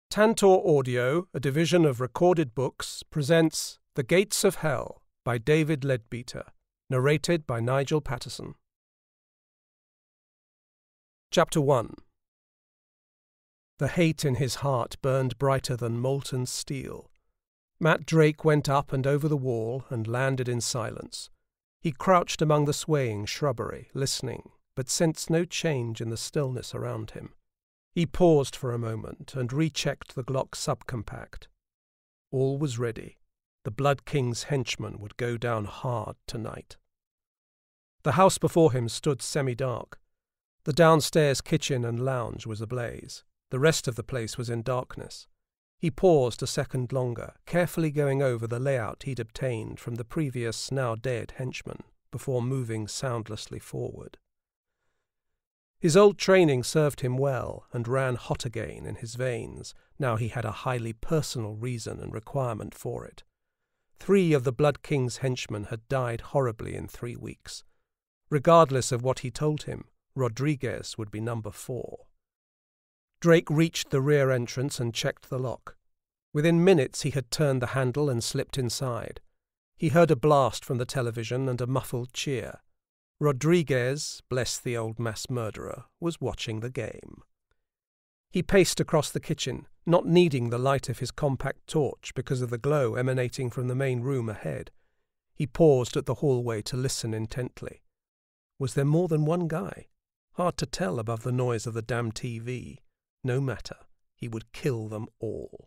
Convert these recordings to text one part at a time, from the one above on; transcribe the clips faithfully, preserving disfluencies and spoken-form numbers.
Tantor Audio, a division of Recorded Books, presents The Gates of Hell by David Leadbeater, narrated by Nigel Patterson. Chapter one. The hate in his heart burned brighter than molten steel. Matt Drake went up and over the wall and landed in silence. He crouched among the swaying shrubbery, listening, but sensed no change in the stillness around him. He paused for a moment and rechecked the Glock subcompact. All was ready. The Blood King's henchman would go down hard tonight. The house before him stood semi-dark. The downstairs kitchen and lounge was ablaze. The rest of the place was in darkness. He paused a second longer, carefully going over the layout he'd obtained from the previous, now-dead henchman, before moving soundlessly forward. His old training served him well and ran hot again in his veins, now he had a highly personal reason and requirement for it. Three of the Blood King's henchmen had died horribly in three weeks. Regardless of what he told him, Rodriguez would be number four. Drake reached the rear entrance and checked the lock. Within minutes he had turned the handle and slipped inside. He heard a blast from the television and a muffled cheer. Rodriguez, bless the old mass murderer, was watching the game. He paced across the kitchen, not needing the light of his compact torch because of the glow emanating from the main room ahead. He paused at the hallway to listen intently. Was there more than one guy? Hard to tell above the noise of the damn T V. No matter, he would kill them all.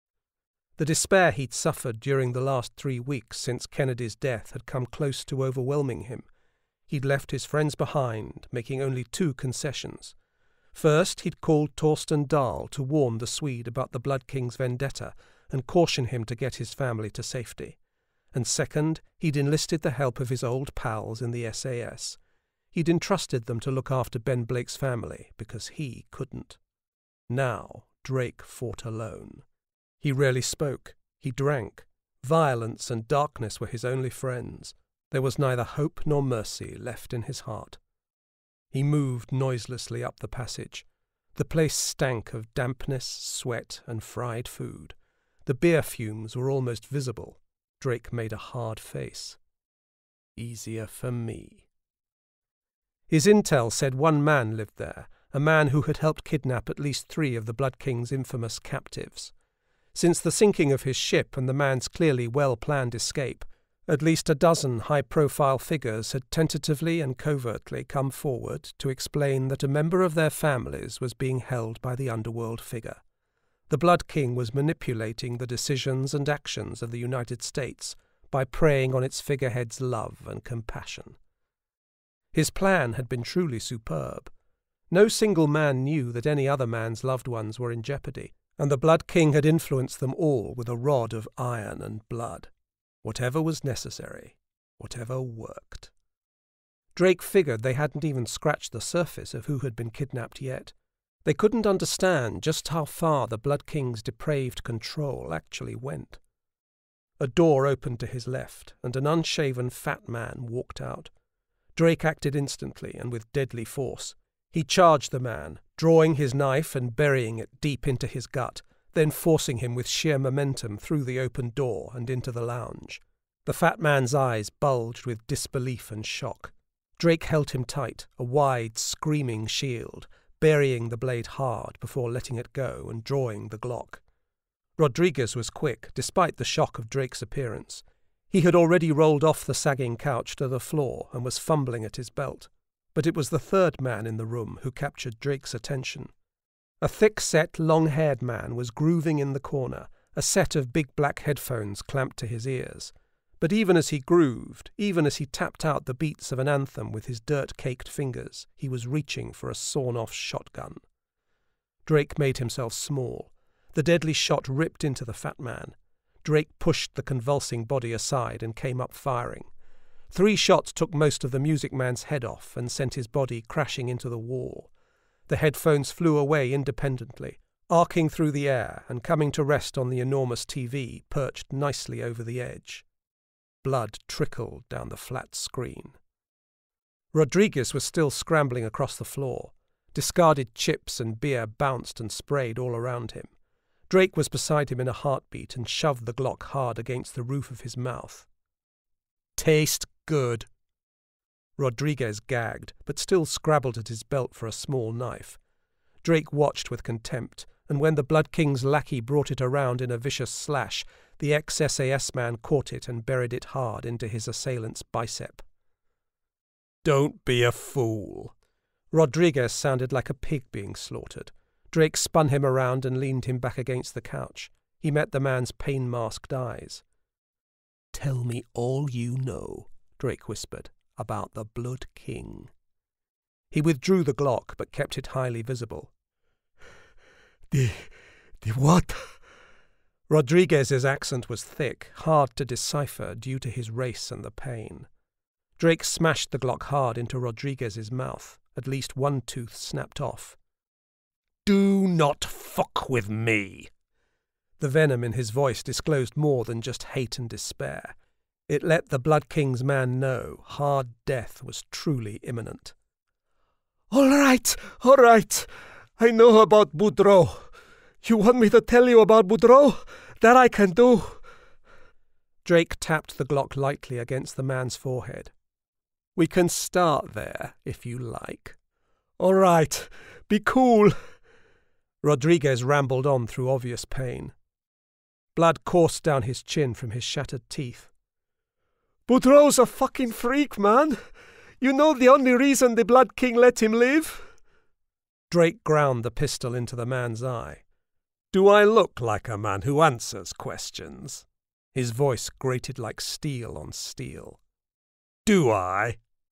The despair he'd suffered during the last three weeks since Kennedy's death had come close to overwhelming him. He'd left his friends behind, making only two concessions. First, he'd called Torsten Dahl to warn the Swede about the Blood King's vendetta and caution him to get his family to safety. And second, he'd enlisted the help of his old pals in the S A S. He'd entrusted them to look after Ben Blake's family, because he couldn't. Now, Drake fought alone. He rarely spoke. He drank. Violence and darkness were his only friends. There was neither hope nor mercy left in his heart. He moved noiselessly up the passage. The place stank of dampness, sweat, and fried food. The beer fumes were almost visible. Drake made a hard face. Easier for me. His intel said one man lived there, a man who had helped kidnap at least three of the Blood King's infamous captives. Since the sinking of his ship and the man's clearly well-planned escape, at least a dozen high-profile figures had tentatively and covertly come forward to explain that a member of their families was being held by the underworld figure. The Blood King was manipulating the decisions and actions of the United States by preying on its figurehead's love and compassion. His plan had been truly superb. No single man knew that any other man's loved ones were in jeopardy, and the Blood King had influenced them all with a rod of iron and blood. Whatever was necessary, whatever worked. Drake figured they hadn't even scratched the surface of who had been kidnapped yet. They couldn't understand just how far the Blood King's depraved control actually went. A door opened to his left, and an unshaven fat man walked out. Drake acted instantly and with deadly force. He charged the man, drawing his knife and burying it deep into his gut, then forcing him with sheer momentum through the open door and into the lounge. The fat man's eyes bulged with disbelief and shock. Drake held him tight, a wide, screaming shield, burying the blade hard before letting it go and drawing the Glock. Rodriguez was quick, despite the shock of Drake's appearance. He had already rolled off the sagging couch to the floor and was fumbling at his belt. But it was the third man in the room who captured Drake's attention. A thick-set, long-haired man was grooving in the corner, a set of big black headphones clamped to his ears. But even as he grooved, even as he tapped out the beats of an anthem with his dirt-caked fingers, he was reaching for a sawn-off shotgun. Drake made himself small. The deadly shot ripped into the fat man. Drake pushed the convulsing body aside and came up firing. Three shots took most of the music man's head off and sent his body crashing into the wall. The headphones flew away independently, arcing through the air and coming to rest on the enormous T V perched nicely over the edge. Blood trickled down the flat screen. Rodriguez was still scrambling across the floor. Discarded chips and beer bounced and sprayed all around him. Drake was beside him in a heartbeat and shoved the Glock hard against the roof of his mouth. "Taste good." Rodriguez gagged, but still scrabbled at his belt for a small knife. Drake watched with contempt, and when the Blood King's lackey brought it around in a vicious slash, the ex-S A S man caught it and buried it hard into his assailant's bicep. "Don't be a fool." Rodriguez sounded like a pig being slaughtered. Drake spun him around and leaned him back against the couch. He met the man's pain-masked eyes. "Tell me all you know," Drake whispered, "about the Blood King." He withdrew the Glock, but kept it highly visible. The... the what? Rodriguez's accent was thick, hard to decipher due to his race and the pain. Drake smashed the Glock hard into Rodriguez's mouth. At least one tooth snapped off. "Do not fuck with me!" The venom in his voice disclosed more than just hate and despair. It let the Blood King's man know hard death was truly imminent. "All right, all right. I know about Boudreau. You want me to tell you about Boudreau? That I can do." Drake tapped the Glock lightly against the man's forehead. "We can start there, if you like." "All right, be cool." Rodriguez rambled on through obvious pain. Blood coursed down his chin from his shattered teeth. "Boudreau's a fucking freak, man. You know the only reason the Blood King let him live?" Drake ground the pistol into the man's eye. "Do I look like a man who answers questions?" His voice grated like steel on steel. "Do I?"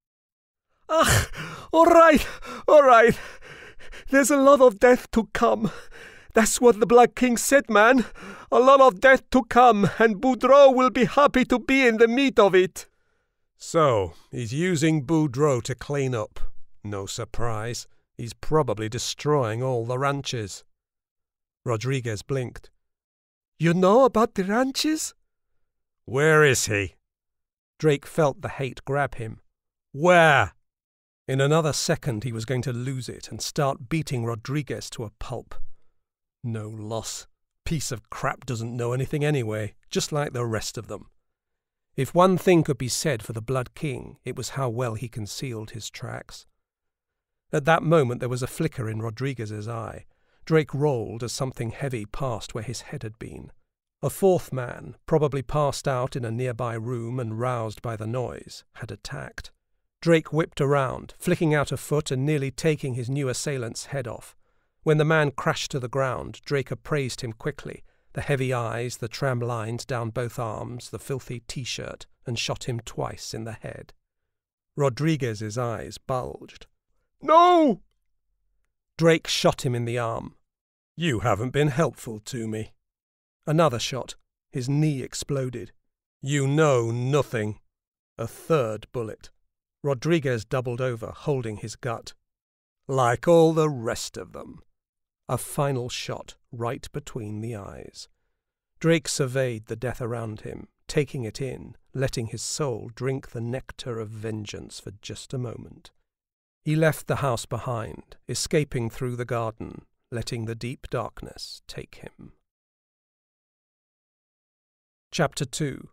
"Ah, all right, all right. There's a lot of death to come. That's what the Blood King said, man. A lot of death to come, and Boudreau will be happy to be in the meat of it." "So, he's using Boudreau to clean up. No surprise. He's probably destroying all the ranches." Rodriguez blinked. "You know about the ranches?" "Where is he?" Drake felt the hate grab him. "Where?" In another second he was going to lose it and start beating Rodriguez to a pulp. No loss. Piece of crap doesn't know anything anyway, just like the rest of them. If one thing could be said for the Blood King, it was how well he concealed his tracks. At that moment there was a flicker in Rodriguez's eye. Drake rolled as something heavy passed where his head had been. A fourth man, probably passed out in a nearby room and roused by the noise, had attacked. Drake whipped around, flicking out a foot and nearly taking his new assailant's head off. When the man crashed to the ground, Drake appraised him quickly, the heavy eyes, the tram lines down both arms, the filthy T-shirt, and shot him twice in the head. Rodriguez's eyes bulged. "No!" Drake shot him in the arm. "You haven't been helpful to me." Another shot. His knee exploded. "You know nothing." A third bullet. Rodriguez doubled over, holding his gut. "Like all the rest of them." A final shot, right between the eyes. Drake surveyed the death around him, taking it in, letting his soul drink the nectar of vengeance for just a moment. He left the house behind, escaping through the garden, letting the deep darkness take him. Chapter two.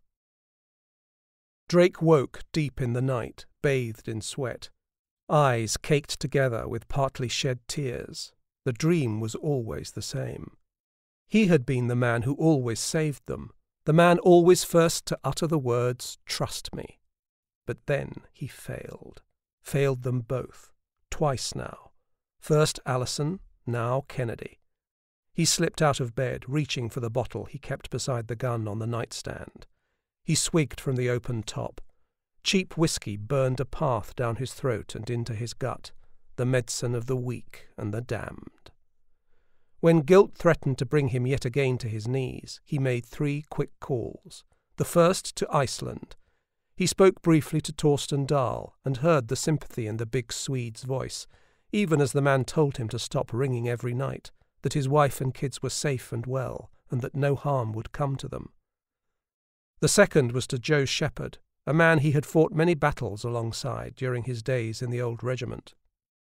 Drake woke deep in the night, bathed in sweat. Eyes caked together with partly shed tears. The dream was always the same. He had been the man who always saved them, the man always first to utter the words, "Trust me." But then he failed. Failed them both. Twice now. First Allison, now Kennedy. He slipped out of bed, reaching for the bottle he kept beside the gun on the nightstand. He swigged from the open top. Cheap whiskey burned a path down his throat and into his gut, the medicine of the weak and the damned. When guilt threatened to bring him yet again to his knees, he made three quick calls. The first to Iceland. He spoke briefly to Torsten Dahl and heard the sympathy in the big Swede's voice, even as the man told him to stop ringing every night, that his wife and kids were safe and well, and that no harm would come to them. The second was to Joe Shepherd, a man he had fought many battles alongside during his days in the old regiment.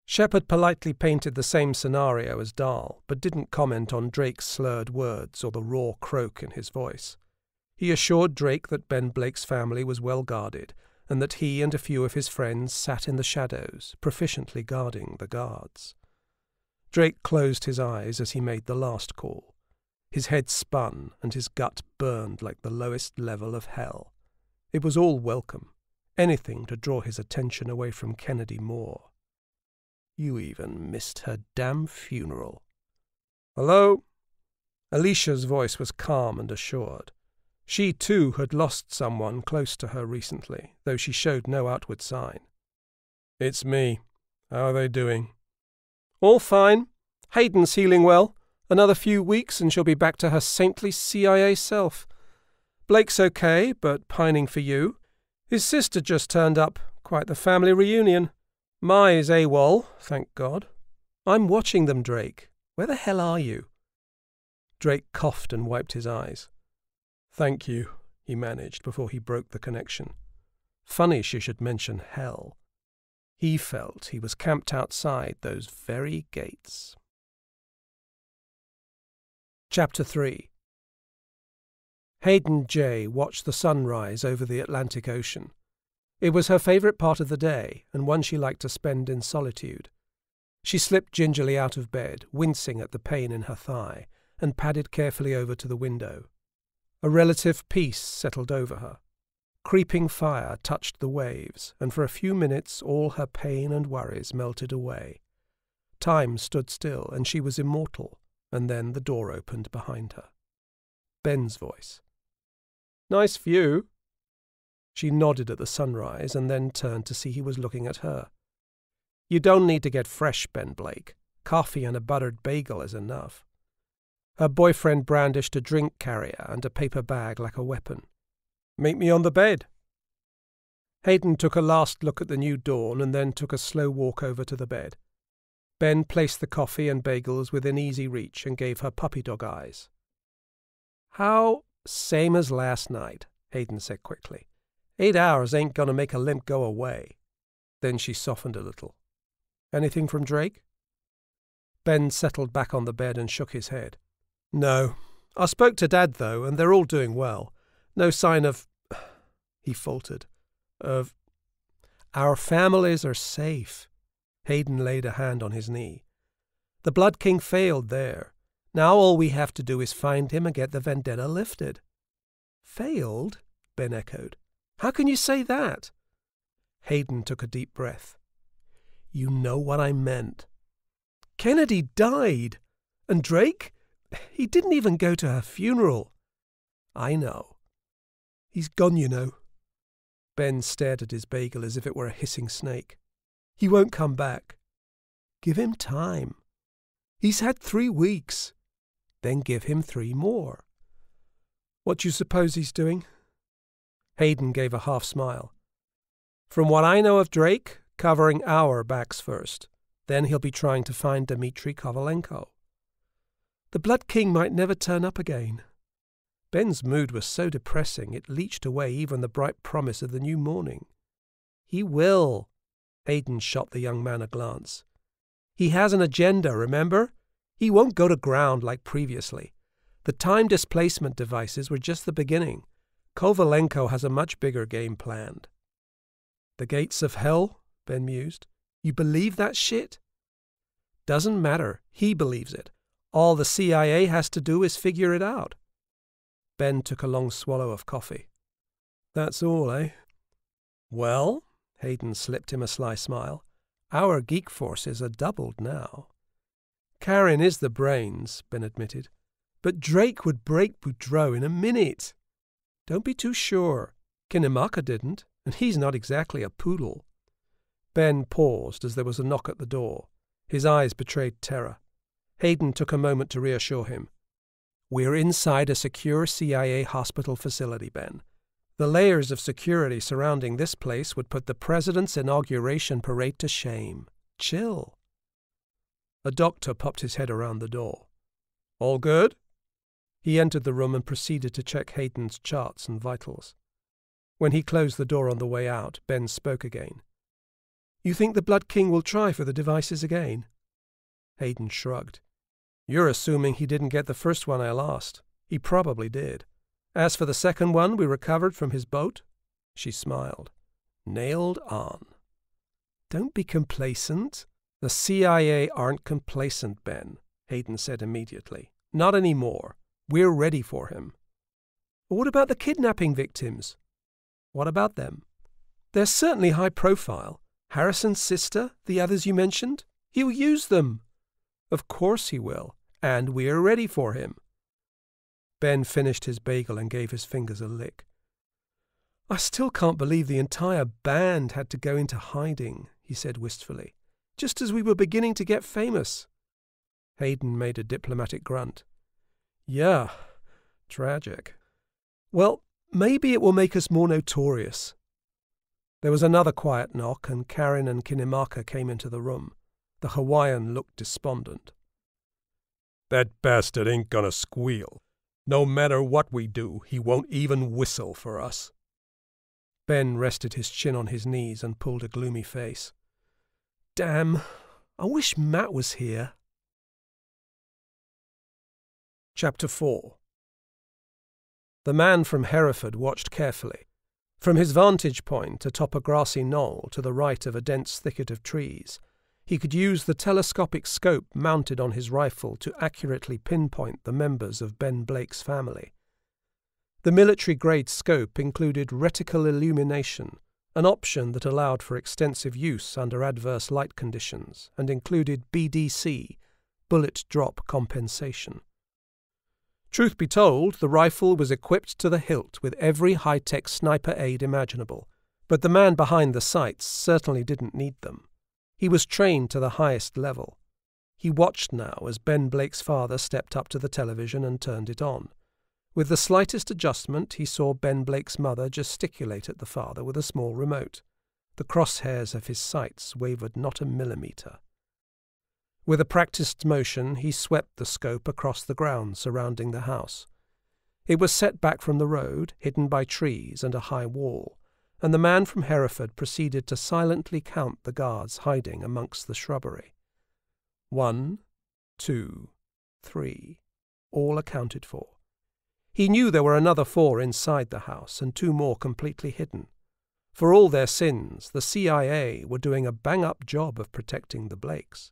Shepard politely painted the same scenario as Dahl, but didn't comment on Drake's slurred words or the raw croak in his voice. He assured Drake that Ben Blake's family was well guarded, and that he and a few of his friends sat in the shadows, proficiently guarding the guards. Drake closed his eyes as he made the last call. His head spun, and his gut burned like the lowest level of hell. It was all welcome, anything to draw his attention away from Kennedy Moore. You even missed her damn funeral. Hello? Alicia's voice was calm and assured. She, too, had lost someone close to her recently, though she showed no outward sign. It's me. How are they doing? All fine. Hayden's healing well. Another few weeks and she'll be back to her saintly C I A self. Blake's okay, but pining for you. His sister just turned up. Quite the family reunion. Mai's AWOL, thank God. I'm watching them, Drake. Where the hell are you? Drake coughed and wiped his eyes. Thank you, he managed before he broke the connection. Funny she should mention hell. He felt he was camped outside those very gates. Chapter three. Hayden Jaye watched the sunrise over the Atlantic Ocean. It was her favourite part of the day, and one she liked to spend in solitude. She slipped gingerly out of bed, wincing at the pain in her thigh, and padded carefully over to the window. A relative peace settled over her. Creeping fire touched the waves, and for a few minutes all her pain and worries melted away. Time stood still, and she was immortal, and then the door opened behind her. Ben's voice. Nice view. She nodded at the sunrise and then turned to see he was looking at her. You don't need to get fresh, Ben Blake. Coffee and a buttered bagel is enough. Her boyfriend brandished a drink carrier and a paper bag like a weapon. Meet me on the bed. Hayden took a last look at the new dawn and then took a slow walk over to the bed. Ben placed the coffee and bagels within easy reach and gave her puppy dog eyes. How? Same as last night, Hayden said quickly. Eight hours ain't gonna make a limp go away. Then she softened a little. Anything from Drake? Ben settled back on the bed and shook his head. No. I spoke to Dad, though, and they're all doing well. No sign of... He faltered. Of... Our families are safe. Hayden laid a hand on his knee. The Blood King failed there. Now all we have to do is find him and get the vendetta lifted. Failed? Ben echoed. How can you say that? Hayden took a deep breath. You know what I meant. Kennedy died. And Drake? He didn't even go to her funeral. I know. He's gone, you know. Ben stared at his bagel as if it were a hissing snake. He won't come back. Give him time. He's had three weeks. Then give him three more. What do you suppose he's doing? Hayden gave a half smile. From what I know of Drake, covering our backs first. Then he'll be trying to find Dmitry Kovalenko. The Blood King might never turn up again. Ben's mood was so depressing it leached away even the bright promise of the new morning. He will. Hayden shot the young man a glance. He has an agenda, remember? He won't go to ground like previously. The time displacement devices were just the beginning. Kovalenko has a much bigger game planned. The gates of hell? Ben mused. You believe that shit? Doesn't matter. He believes it. All the C I A has to do is figure it out. Ben took a long swallow of coffee. That's all, eh? Well, Hayden slipped him a sly smile, our geek forces are doubled now. Karen is the brains, Ben admitted, but Drake would break Boudreau in a minute. Don't be too sure. Kinemaka didn't, and he's not exactly a poodle. Ben paused as there was a knock at the door. His eyes betrayed terror. Hayden took a moment to reassure him. We're inside a secure C I A hospital facility, Ben. The layers of security surrounding this place would put the president's inauguration parade to shame. Chill. A doctor popped his head around the door. All good? He entered the room and proceeded to check Hayden's charts and vitals. When he closed the door on the way out, Ben spoke again. You think the Blood King will try for the devices again? Hayden shrugged. You're assuming he didn't get the first one I lost. He probably did. As for the second one we recovered from his boat, she smiled. Nailed on. Don't be complacent. The C I A aren't complacent, Ben, Hayden said immediately. Not anymore. We're ready for him. But what about the kidnapping victims? What about them? They're certainly high profile. Harrison's sister, the others you mentioned. He'll use them. Of course he will. And we're ready for him. Ben finished his bagel and gave his fingers a lick. I still can't believe the entire band had to go into hiding, he said wistfully, just as we were beginning to get famous. Hayden made a diplomatic grunt. Yeah, tragic. Well, maybe it will make us more notorious. There was another quiet knock, and Karen and Kinemaka came into the room. The Hawaiian looked despondent. That bastard ain't gonna squeal. No matter what we do, he won't even whistle for us. Ben rested his chin on his knees and pulled a gloomy face. Damn, I wish Matt was here. Chapter four. The man from Hereford watched carefully. From his vantage point atop a grassy knoll to the right of a dense thicket of trees, he could use the telescopic scope mounted on his rifle to accurately pinpoint the members of Ben Blake's family. The military-grade scope included reticle illumination, an option that allowed for extensive use under adverse light conditions, and included B D C, bullet drop compensation. Truth be told, the rifle was equipped to the hilt with every high-tech sniper aid imaginable, but the man behind the sights certainly didn't need them. He was trained to the highest level. He watched now as Ben Blake's father stepped up to the television and turned it on. With the slightest adjustment, he saw Ben Blake's mother gesticulate at the father with a small remote. The crosshairs of his sights wavered not a millimetre. With a practised motion, he swept the scope across the ground surrounding the house. It was set back from the road, hidden by trees and a high wall, and the man from Hereford proceeded to silently count the guards hiding amongst the shrubbery. One, two, three, all accounted for. He knew there were another four inside the house and two more completely hidden. For all their sins, the C I A were doing a bang-up job of protecting the Blakes.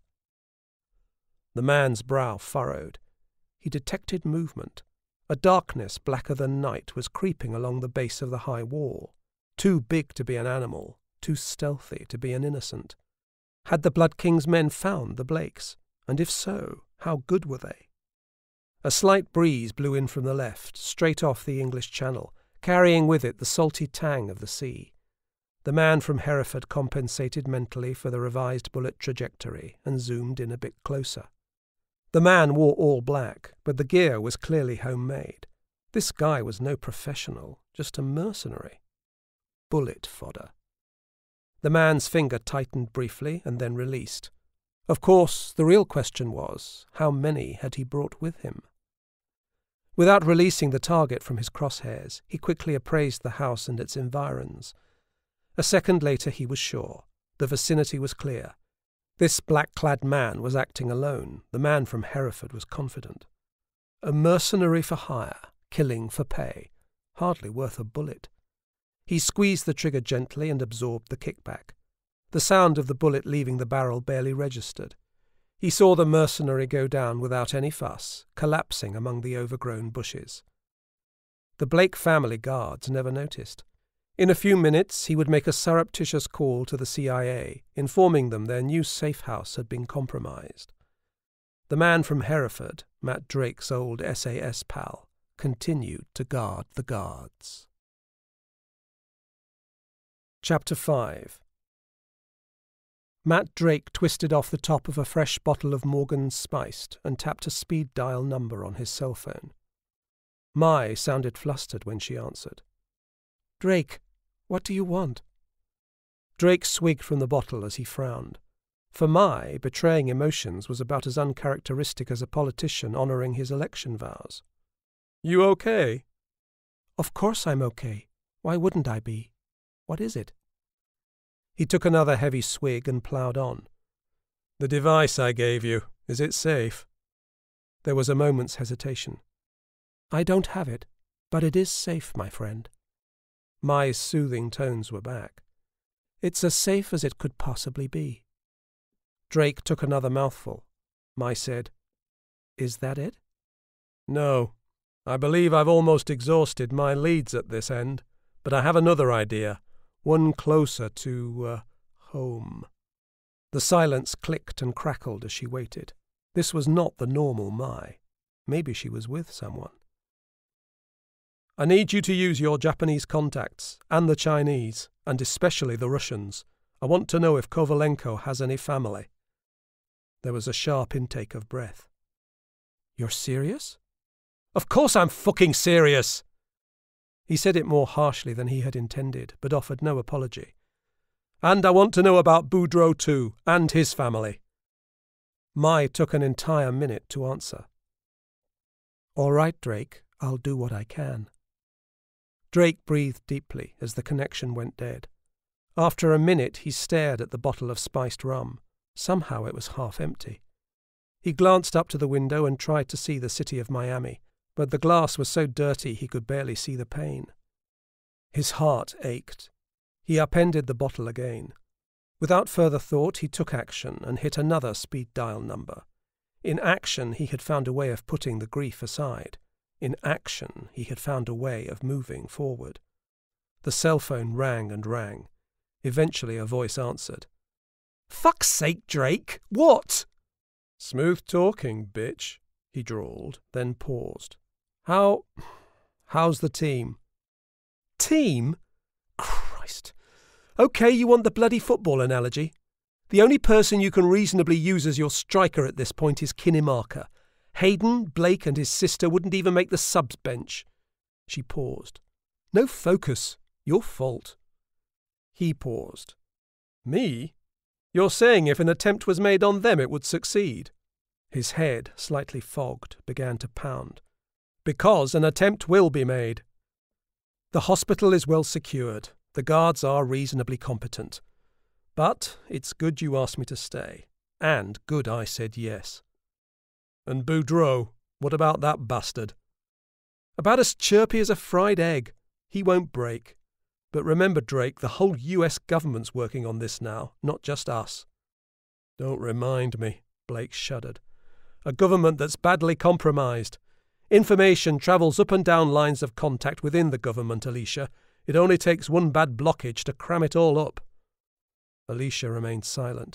The man's brow furrowed. He detected movement. A darkness blacker than night was creeping along the base of the high wall. Too big to be an animal, too stealthy to be an innocent. Had the Blood King's men found the Blakes? And if so, how good were they? A slight breeze blew in from the left, straight off the English Channel, carrying with it the salty tang of the sea. The man from Hereford compensated mentally for the revised bullet trajectory and zoomed in a bit closer. The man wore all black, but the gear was clearly homemade. This guy was no professional, just a mercenary. Bullet fodder. The man's finger tightened briefly and then released. Of course, the real question was, how many had he brought with him? Without releasing the target from his crosshairs, he quickly appraised the house and its environs. A second later he was sure. The vicinity was clear. This black-clad man was acting alone. The man from Hereford was confident. A mercenary for hire, killing for pay. Hardly worth a bullet. He squeezed the trigger gently and absorbed the kickback. The sound of the bullet leaving the barrel barely registered. He saw the mercenary go down without any fuss, collapsing among the overgrown bushes. The Blake family guards never noticed. In a few minutes he would make a surreptitious call to the C I A, informing them their new safe house had been compromised. The man from Hereford, Matt Drake's old S A S pal, continued to guard the guards. Chapter five. Matt Drake twisted off the top of a fresh bottle of Morgan's Spiced and tapped a speed dial number on his cell phone. Mai sounded flustered when she answered. Drake, what do you want? Drake swigged from the bottle as he frowned. For Mai, betraying emotions was about as uncharacteristic as a politician honouring his election vows. You okay? Of course I'm okay. Why wouldn't I be? What is it? He took another heavy swig and ploughed on. "The device I gave you, is it safe?" There was a moment's hesitation. "I don't have it, but it is safe, my friend." Mai's soothing tones were back. "It's as safe as it could possibly be." Drake took another mouthful. Mai said, "Is that it?" "No. I believe I've almost exhausted my leads at this end, but I have another idea, one closer to, uh, home." The silence clicked and crackled as she waited. This was not the normal Mai. Maybe she was with someone. "I need you to use your Japanese contacts, and the Chinese, and especially the Russians. I want to know if Kovalenko has any family." There was a sharp intake of breath. "You're serious?" "Of course I'm fucking serious!" He said it more harshly than he had intended, but offered no apology. "And I want to know about Boudreau too, and his family." Mai took an entire minute to answer. "All right, Drake, I'll do what I can." Drake breathed deeply as the connection went dead. After a minute he stared at the bottle of spiced rum. Somehow it was half empty. He glanced up to the window and tried to see the city of Miami, but the glass was so dirty he could barely see the pane. His heart ached. He upended the bottle again. Without further thought he took action and hit another speed dial number. In action he had found a way of putting the grief aside. In action he had found a way of moving forward. The cell phone rang and rang. Eventually a voice answered. "Fuck's sake, Drake! What?" "Smooth talking, bitch," he drawled, then paused. How... how's the team?" "Team? Christ. OK, you want the bloody football analogy? The only person you can reasonably use as your striker at this point is Kinemaka. Hayden, Blake and his sister wouldn't even make the subs bench." She paused. "No focus. Your fault." He paused. "Me? You're saying if an attempt was made on them it would succeed?" His head, slightly fogged, began to pound. "Because an attempt will be made. The hospital is well secured. The guards are reasonably competent. But it's good you asked me to stay. And good I said yes." "And Boudreau, what about that bastard?" "About as chirpy as a fried egg. He won't break. But remember, Drake, the whole U S government's working on this now, not just us." "Don't remind me," Blake shuddered. "A government that's badly compromised. Information travels up and down lines of contact within the government, Alicia. It only takes one bad blockage to cram it all up." Alicia remained silent.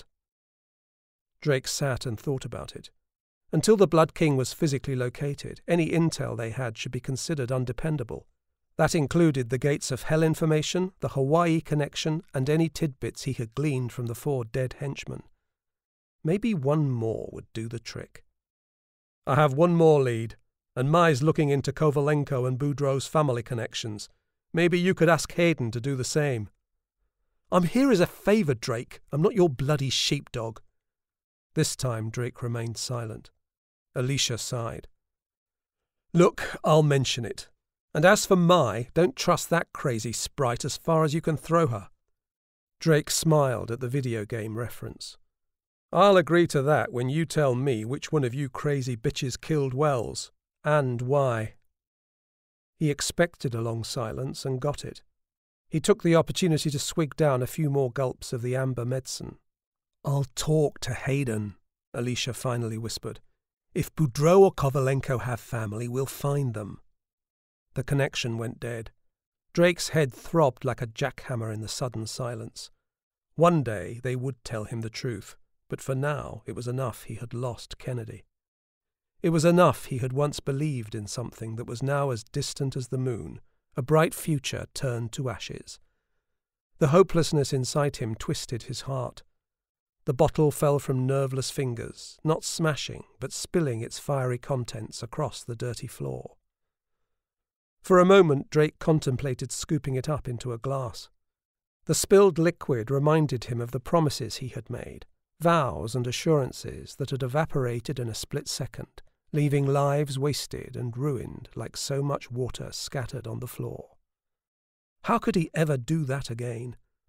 Drake sat and thought about it. Until the Blood King was physically located, any intel they had should be considered undependable. That included the Gates of Hell information, the Hawaii connection, and any tidbits he had gleaned from the four dead henchmen. Maybe one more would do the trick. "I have one more lead, and Mai's looking into Kovalenko and Boudreau's family connections. Maybe you could ask Hayden to do the same." "I'm here as a favour, Drake. I'm not your bloody sheepdog." This time Drake remained silent. Alicia sighed. "Look, I'll mention it. And as for Mai, don't trust that crazy sprite as far as you can throw her." Drake smiled at the video game reference. "I'll agree to that when you tell me which one of you crazy bitches killed Wells, and why." He expected a long silence and got it. He took the opportunity to swig down a few more gulps of the amber medicine. "I'll talk to Hayden," Alicia finally whispered. "If Boudreau or Kovalenko have family, we'll find them." The connection went dead. Drake's head throbbed like a jackhammer in the sudden silence. One day they would tell him the truth, but for now it was enough he had lost Kennedy. It was enough he had once believed in something that was now as distant as the moon, a bright future turned to ashes. The hopelessness inside him twisted his heart. The bottle fell from nerveless fingers, not smashing, but spilling its fiery contents across the dirty floor. For a moment Drake contemplated scooping it up into a glass. The spilled liquid reminded him of the promises he had made, vows and assurances that had evaporated in a split second, leaving lives wasted and ruined like so much water scattered on the floor. How could he ever do that again?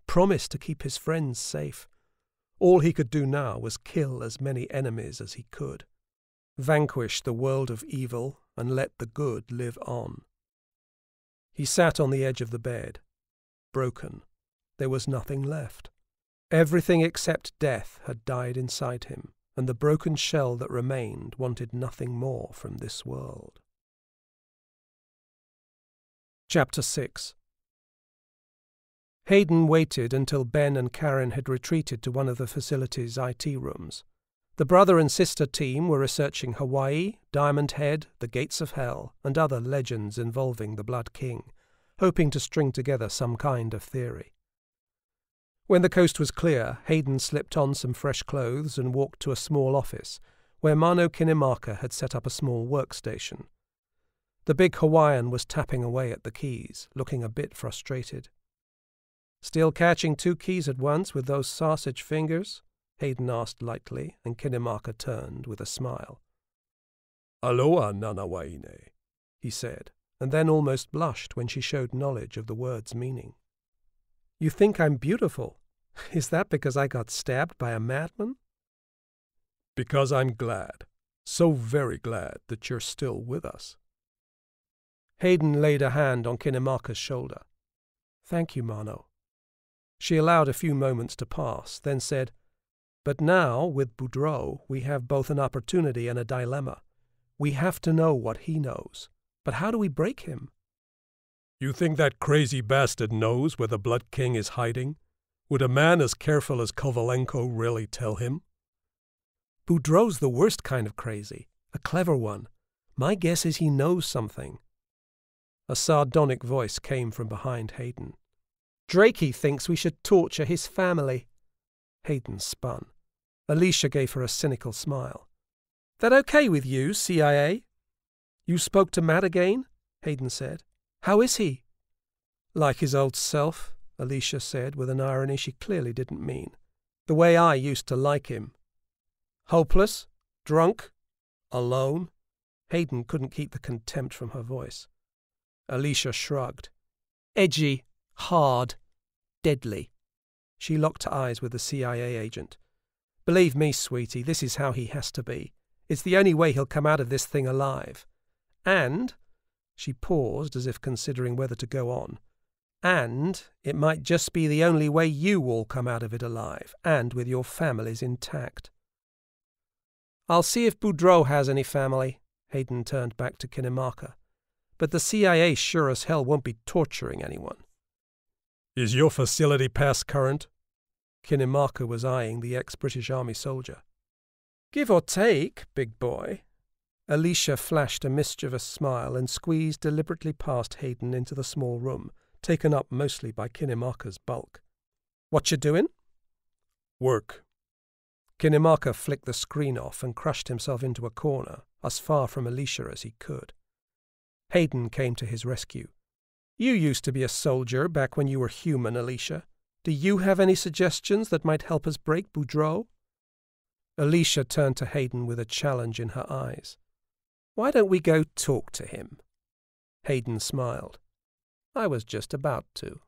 promised to keep his friends safe. All he could do now was kill as many enemies as he could, vanquish the world of evil and let the good live on. He sat on the edge of the bed, broken. There was nothing left. Everything except death had died inside him, and the broken shell that remained wanted nothing more from this world. Chapter six. Hayden waited until Ben and Karen had retreated to one of the facility's I T rooms. The brother and sister team were researching Hawaii, Diamond Head, the Gates of Hell, and other legends involving the Blood King, hoping to string together some kind of theory. When the coast was clear, Hayden slipped on some fresh clothes and walked to a small office, where Mano Kinemaka had set up a small workstation. The big Hawaiian was tapping away at the keys, looking a bit frustrated. "Still catching two keys at once with those sausage fingers?" Hayden asked lightly, and Kinemaka turned with a smile. "Aloha, Nanawaine," he said, and then almost blushed when she showed knowledge of the word's meaning. "You think I'm beautiful? Is that because I got stabbed by a madman?" "Because I'm glad, so very glad that you're still with us." Hayden laid a hand on Kinemaka's shoulder. "Thank you, Mano." She allowed a few moments to pass, then said, "But now, with Boudreau, we have both an opportunity and a dilemma. We have to know what he knows. But how do we break him?" "You think that crazy bastard knows where the Blood King is hiding? Would a man as careful as Kovalenko really tell him?" "Boudreau's the worst kind of crazy, a clever one. My guess is he knows something." A sardonic voice came from behind Hayden. "Drakey thinks we should torture his family." Hayden spun. Alicia gave her a cynical smile. "That okay with you, C I A?" "You spoke to Matt again?" Hayden said. "How is he?" "Like his old self," Alicia said with an irony she clearly didn't mean. "The way I used to like him." "Hopeless? Drunk? Alone?" Hayden couldn't keep the contempt from her voice. Alicia shrugged. "Edgy, hard, deadly." She locked eyes with the C I A agent. "Believe me, sweetie, this is how he has to be. It's the only way he'll come out of this thing alive. And," she paused as if considering whether to go on, "and it might just be the only way you all come out of it alive, and with your families intact." "I'll see if Boudreau has any family," Hayden turned back to Kinemaka. "But the C I A sure as hell won't be torturing anyone." "Is your facility past current?" Kinemaka was eyeing the ex-British Army soldier. "Give or take, big boy." Alicia flashed a mischievous smile and squeezed deliberately past Hayden into the small room, taken up mostly by Kinemaka's bulk. "What you doing?" "Work." Kinemaka flicked the screen off and crushed himself into a corner, as far from Alicia as he could. Hayden came to his rescue. "You used to be a soldier back when you were human, Alicia. Do you have any suggestions that might help us break Boudreau?" Alicia turned to Hayden with a challenge in her eyes. "Why don't we go talk to him?" Hayden smiled. "I was just about to."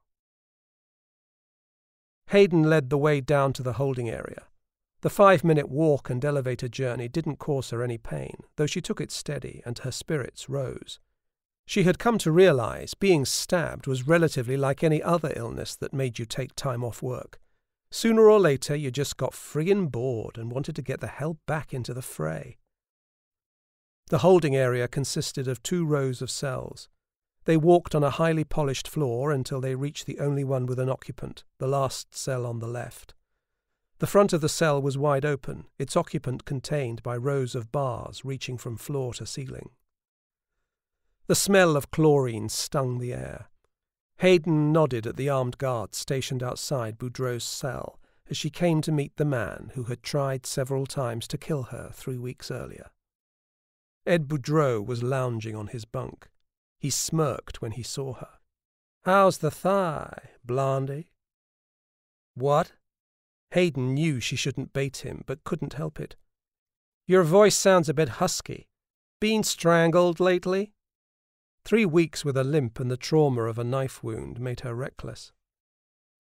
Hayden led the way down to the holding area. The five-minute walk and elevator journey didn't cause her any pain, though she took it steady and her spirits rose. She had come to realize being stabbed was relatively like any other illness that made you take time off work. Sooner or later you just got friggin' bored and wanted to get the hell back into the fray. The holding area consisted of two rows of cells. They walked on a highly polished floor until they reached the only one with an occupant, the last cell on the left. The front of the cell was wide open, its occupant contained by rows of bars reaching from floor to ceiling. The smell of chlorine stung the air. Hayden nodded at the armed guards stationed outside Boudreau's cell as she came to meet the man who had tried several times to kill her three weeks earlier. Ed Boudreau was lounging on his bunk. He smirked when he saw her. "How's the thigh, Blondie?" "What?" Hayden knew she shouldn't bait him, but couldn't help it. "Your voice sounds a bit husky. Been strangled lately?" Three weeks with a limp and the trauma of a knife wound made her reckless.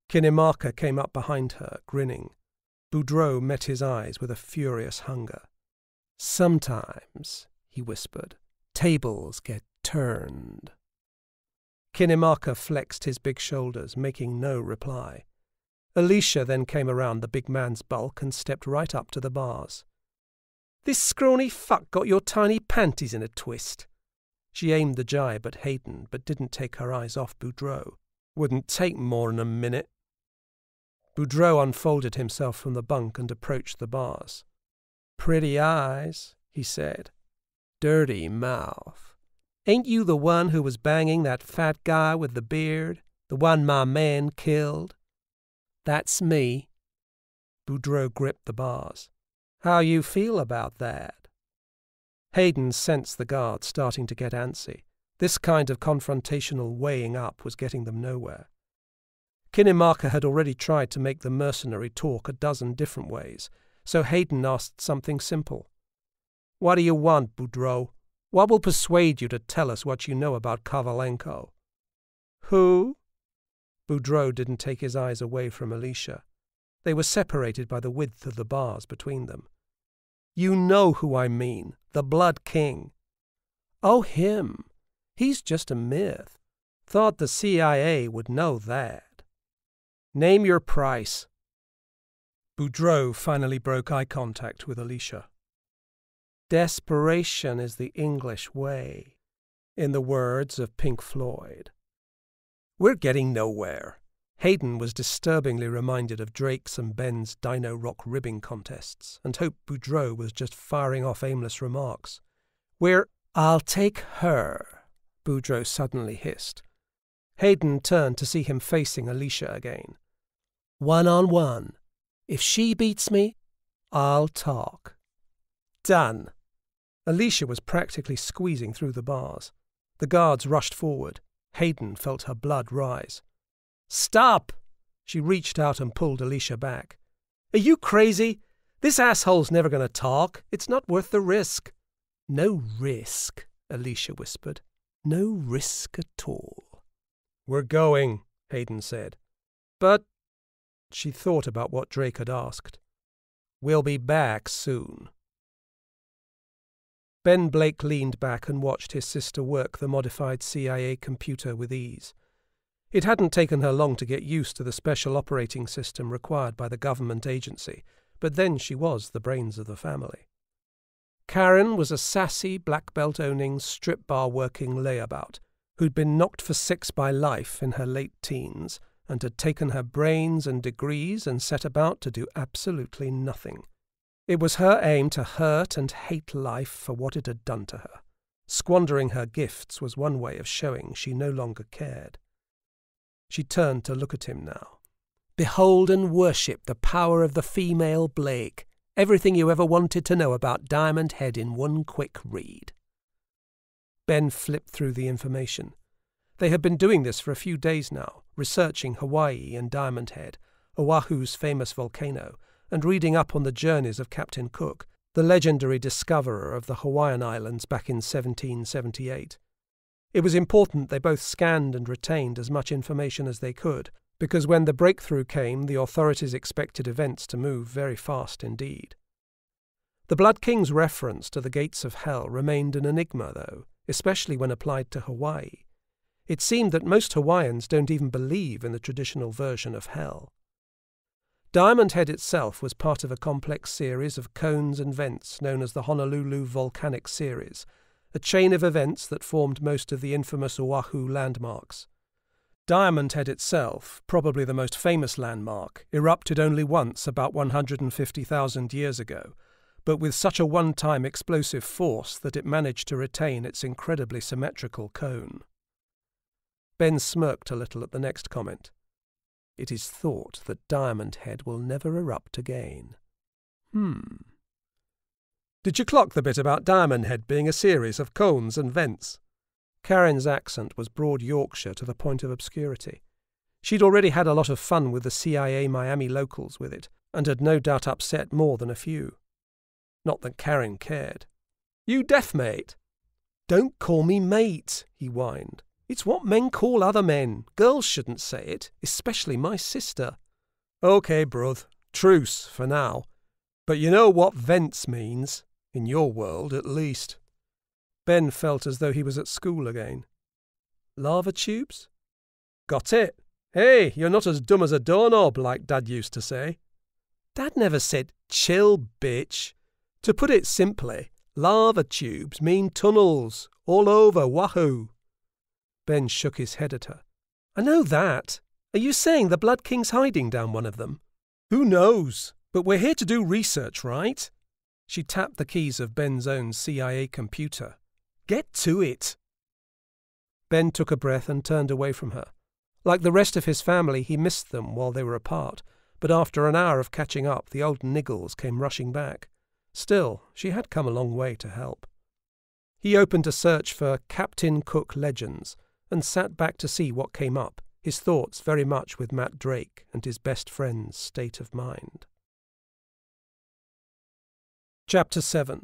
Kinemaka came up behind her, grinning. Boudreau met his eyes with a furious hunger. "Sometimes," he whispered, "tables get turned." Kinemaka flexed his big shoulders, making no reply. Alicia then came around the big man's bulk and stepped right up to the bars. "This scrawny fuck got your tiny panties in a twist." She aimed the jibe at Hayden, but didn't take her eyes off Boudreau. "Wouldn't take more'n a minute." Boudreau unfolded himself from the bunk and approached the bars. "Pretty eyes," he said. "Dirty mouth. Ain't you the one who was banging that fat guy with the beard? The one my man killed?" "That's me." Boudreau gripped the bars. "How you feel about that?" Hayden sensed the guards starting to get antsy. This kind of confrontational weighing up was getting them nowhere. Kinemaka had already tried to make the mercenary talk a dozen different ways, so Hayden asked something simple. "What do you want, Boudreau? What will persuade you to tell us what you know about Kovalenko?" "Who?" Boudreau didn't take his eyes away from Alicia. They were separated by the width of the bars between them. "You know who I mean, the Blood King." "Oh, him. He's just a myth. Thought the C I A would know that." "Name your price." Boudreau finally broke eye contact with Alicia. "Desperation is the English way," in the words of Pink Floyd. "We're getting nowhere." Hayden was disturbingly reminded of Drake's and Ben's Dino Rock ribbing contests, and hoped Boudreau was just firing off aimless remarks. "We're—" "I'll take her," Boudreau suddenly hissed. Hayden turned to see him facing Alicia again. "One on one. If she beats me, I'll talk." "Done." Alicia was practically squeezing through the bars. The guards rushed forward. Hayden felt her blood rise. "Stop!" She reached out and pulled Alicia back. "Are you crazy? This asshole's never going to talk. It's not worth the risk." "No risk," Alicia whispered. "No risk at all." "We're going," Hayden said. "But—" She thought about what Drake had asked. "We'll be back soon." Ben Blake leaned back and watched his sister work the modified C I A computer with ease. It hadn't taken her long to get used to the special operating system required by the government agency, but then she was the brains of the family. Karen was a sassy, black belt-owning, strip-bar-working layabout who'd been knocked for six by life in her late teens and had taken her brains and degrees and set about to do absolutely nothing. It was her aim to hurt and hate life for what it had done to her. Squandering her gifts was one way of showing she no longer cared. She turned to look at him now. "Behold and worship the power of the female Blake. Everything you ever wanted to know about Diamond Head in one quick read." Ben flipped through the information. They had been doing this for a few days now, researching Hawaii and Diamond Head, Oahu's famous volcano, and reading up on the journeys of Captain Cook, the legendary discoverer of the Hawaiian Islands back in seventeen seventy-eight. It was important they both scanned and retained as much information as they could, because when the breakthrough came, the authorities expected events to move very fast indeed. The Blood King's reference to the gates of hell remained an enigma, though, especially when applied to Hawaii. It seemed that most Hawaiians don't even believe in the traditional version of hell. Diamond Head itself was part of a complex series of cones and vents known as the Honolulu Volcanic Series, a chain of events that formed most of the infamous Oahu landmarks. Diamond Head itself, probably the most famous landmark, erupted only once about one hundred fifty thousand years ago, but with such a one-time explosive force that it managed to retain its incredibly symmetrical cone. Ben smirked a little at the next comment. It is thought that Diamond Head will never erupt again. Hmm. Did you clock the bit about Diamond Head being a series of cones and vents? Karen's accent was broad Yorkshire to the point of obscurity. She'd already had a lot of fun with the C I A Miami locals with it, and had no doubt upset more than a few. Not that Karen cared. "You deaf, mate?" "Don't call me mate," he whined. It's what men call other men. Girls shouldn't say it, especially my sister. OK, bruv, truce for now. But you know what vents means, in your world at least. Ben felt as though he was at school again. Lava tubes? Got it. Hey, you're not as dumb as a doorknob, like Dad used to say. Dad never said, chill, bitch. To put it simply, lava tubes mean tunnels, all over Wahoo. Ben shook his head at her. I know that. Are you saying the Blood King's hiding down one of them? Who knows? But we're here to do research, right? She tapped the keys of Ben's own C I A computer. Get to it. Ben took a breath and turned away from her. Like the rest of his family, he missed them while they were apart, but after an hour of catching up, the old niggles came rushing back. Still, she had come a long way to help. He opened a search for Captain Cook Legends and sat back to see what came up, his thoughts very much with Matt Drake and his best friend's state of mind. Chapter seven.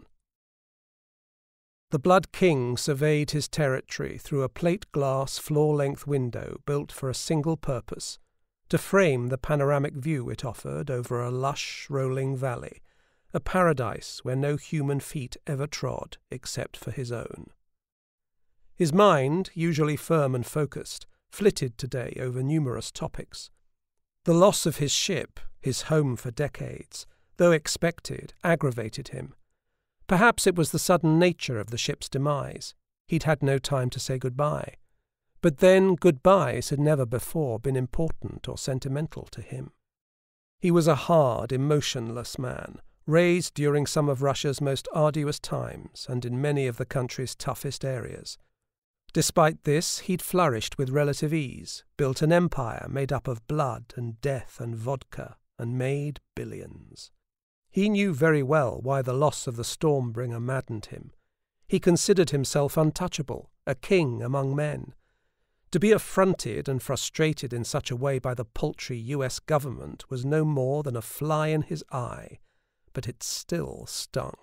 The Blood King surveyed his territory through a plate-glass floor-length window built for a single purpose, to frame the panoramic view it offered over a lush, rolling valley, a paradise where no human feet ever trod except for his own. His mind, usually firm and focused, flitted today over numerous topics. The loss of his ship, his home for decades, though expected, aggravated him. Perhaps it was the sudden nature of the ship's demise. He'd had no time to say goodbye. But then goodbyes had never before been important or sentimental to him. He was a hard, emotionless man, raised during some of Russia's most arduous times and in many of the country's toughest areas. Despite this, he'd flourished with relative ease, built an empire made up of blood and death and vodka, and made billions. He knew very well why the loss of the Stormbringer maddened him. He considered himself untouchable, a king among men. To be affronted and frustrated in such a way by the paltry U S government was no more than a fly in his eye, but it still stung.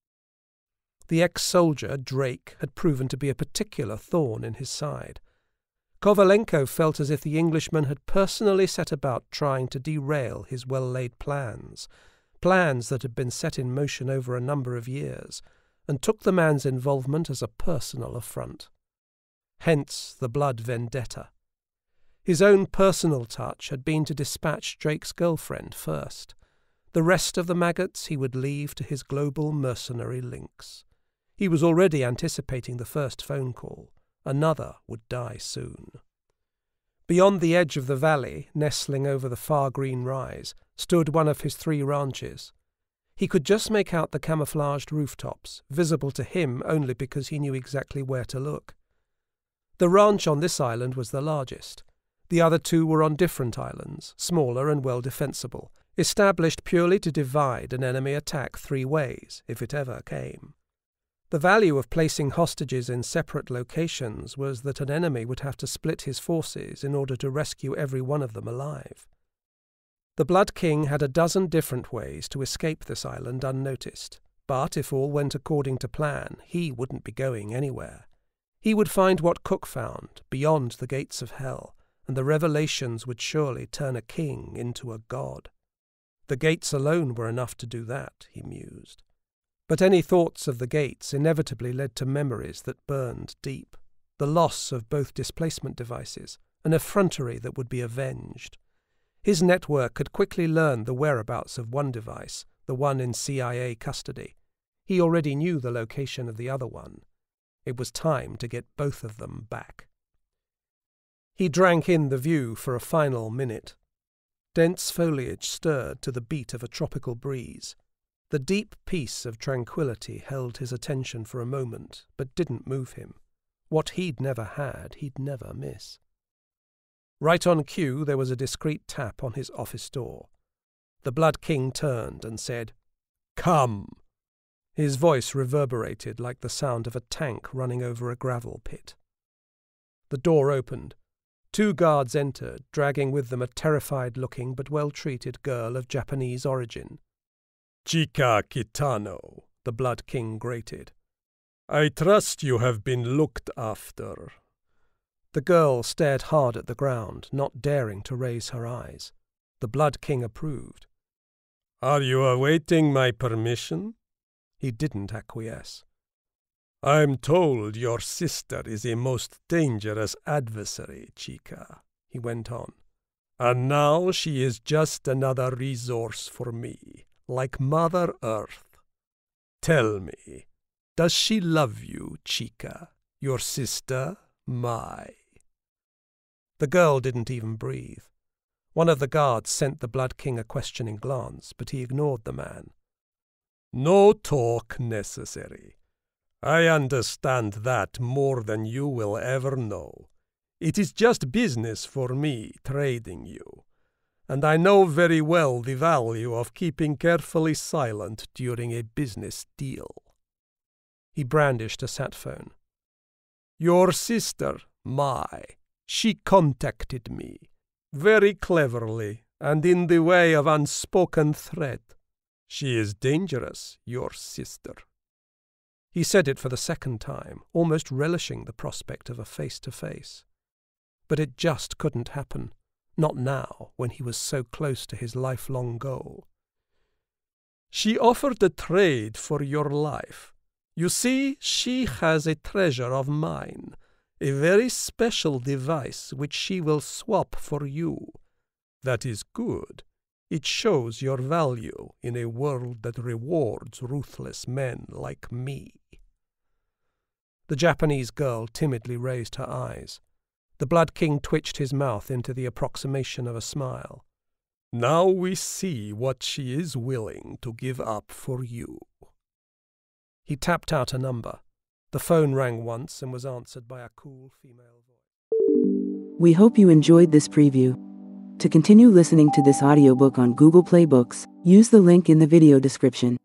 The ex-soldier, Drake, had proven to be a particular thorn in his side. Kovalenko felt as if the Englishman had personally set about trying to derail his well-laid plans, plans that had been set in motion over a number of years, and took the man's involvement as a personal affront. Hence the blood vendetta. His own personal touch had been to dispatch Drake's girlfriend first. The rest of the maggots he would leave to his global mercenary links. He was already anticipating the first phone call. Another would die soon. Beyond the edge of the valley, nestling over the far green rise, stood one of his three ranches. He could just make out the camouflaged rooftops, visible to him only because he knew exactly where to look. The ranch on this island was the largest. The other two were on different islands, smaller and well defensible, established purely to divide an enemy attack three ways, if it ever came. The value of placing hostages in separate locations was that an enemy would have to split his forces in order to rescue every one of them alive. The Blood King had a dozen different ways to escape this island unnoticed, but if all went according to plan, he wouldn't be going anywhere. He would find what Cook found, beyond the gates of hell, and the revelations would surely turn a king into a god. The gates alone were enough to do that, he mused. But any thoughts of the gates inevitably led to memories that burned deep, the loss of both displacement devices, an effrontery that would be avenged. His network had quickly learned the whereabouts of one device, the one in C I A custody. He already knew the location of the other one. It was time to get both of them back. He drank in the view for a final minute. Dense foliage stirred to the beat of a tropical breeze. The deep peace of tranquility held his attention for a moment, but didn't move him. What he'd never had, he'd never miss. Right on cue, there was a discreet tap on his office door. The Blood King turned and said, "Come!" His voice reverberated like the sound of a tank running over a gravel pit. The door opened. Two guards entered, dragging with them a terrified-looking but well-treated girl of Japanese origin. "Chica Kitano," the Blood King grated. "I trust you have been looked after." The girl stared hard at the ground, not daring to raise her eyes. The Blood King approved. "Are you awaiting my permission?" He didn't acquiesce. "I'm told your sister is a most dangerous adversary, Chica," he went on. "And now she is just another resource for me, like Mother Earth. Tell me, does she love you, Chica, your sister, Mai?" The girl didn't even breathe. One of the guards sent the Blood King a questioning glance, but he ignored the man. "No talk necessary. I understand that more than you will ever know. It is just business for me, trading you. And I know very well the value of keeping carefully silent during a business deal." He brandished a sat phone. "Your sister, Mai, she contacted me, very cleverly and in the way of unspoken threat. She is dangerous, your sister." He said it for the second time, almost relishing the prospect of a face-to-face. But it just couldn't happen, not now, when he was so close to his lifelong goal. "She offered a trade for your life. You see, she has a treasure of mine, a very special device which she will swap for you. That is good. It shows your value in a world that rewards ruthless men like me." The Japanese girl timidly raised her eyes. The Blood King twitched his mouth into the approximation of a smile. "Now we see what she is willing to give up for you." He tapped out a number. The phone rang once and was answered by a cool female voice. We hope you enjoyed this preview. To continue listening to this audiobook on Google Play Books, use the link in the video description.